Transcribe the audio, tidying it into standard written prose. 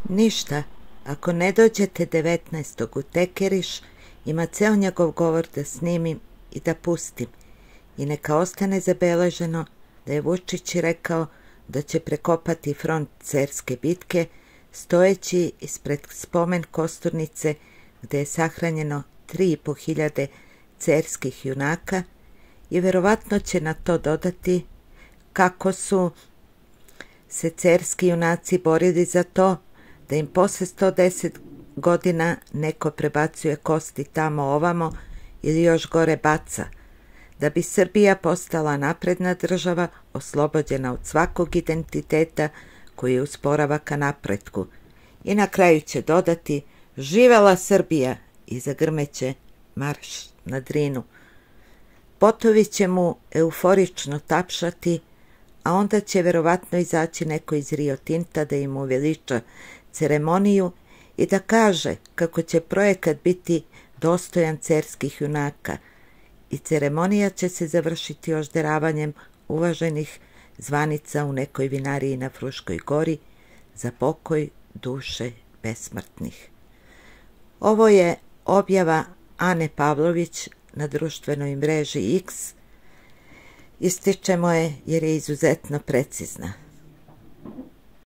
Ništa, ako ne dođete 19. u Tekeriš, ima ceo njegov govor da snimim i da pustim. I neka ostane zabeleženo da je Vučić rekao da će prekopati front Cerske bitke, stojeći ispred spomen kosturnice gde je sahranjeno 3.500 cerskih junaka, i verovatno će na to dodati kako su se cerski junaci borili za to da im posle 110 godina neko prebacuje kosti tamo ovamo ili još gore baca, da bi Srbija postala napredna država oslobođena od svakog identiteta koji je usporava ka napretku. I na kraju će dodati živela Srbija i zagrmeće marš na Drinu. Potovi će mu euforično tapšati, a onda će verovatno izaći neko iz Rio Tinta da im uveliča ceremoniju i da kaže kako će projekat biti dostojan cerskih junaka, i ceremonija će se završiti ožderavanjem uvaženih zvanica u nekoj vinariji na Fruškoj gori za pokoj duše besmrtnih. Ovo je objava Ane Pavlović na društvenoj mreži X. Ističemo je jer je izuzetno precizna.